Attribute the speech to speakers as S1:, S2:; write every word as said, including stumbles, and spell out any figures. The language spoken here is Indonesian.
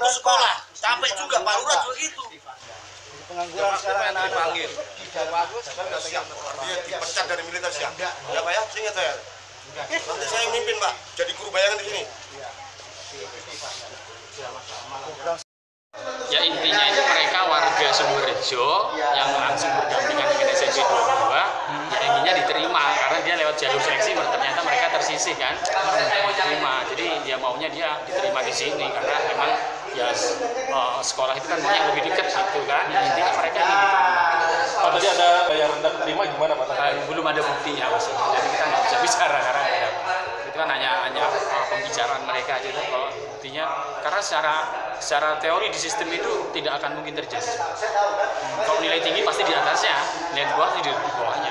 S1: sekolah, capek juga, Pak Lurah juga gitu.
S2: Pengangguran sekarang anak-anak
S1: dipanggil. Bagus, kan udah siap. Artinya dipecat dari militer siap. Ya Pak ya, ingat saya. Nanti saya yang mimpin Pak, jadi guru bayangan di sini.
S3: Ya intinya itu mereka warga Sumberjo yang langsung berdampingan dengan S M P dua puluh dua, ya intinya diterima karena dia lewat jalur seleksi ternyata mereka tersisih kan, diterima. Jadi dia maunya dia diterima di sini karena memang ya uh, sekolah itu kan maunya lebih dekat gitu kan. Intinya mereka ini diterima.
S4: Oh, tadi ada yang rendah keterima gimana Pak?
S3: Uh, belum ada buktinya Mas. Jadi kita nggak bisa bicara karena itu kan hanya hanya uh, pembicaraan mereka aja tuh. Kalau buktinya karena secara secara teori di sistem itu tidak akan mungkin terjadi. Hmm. Kalau nilai tinggi pasti di atasnya, nilai di bawah di bawahnya.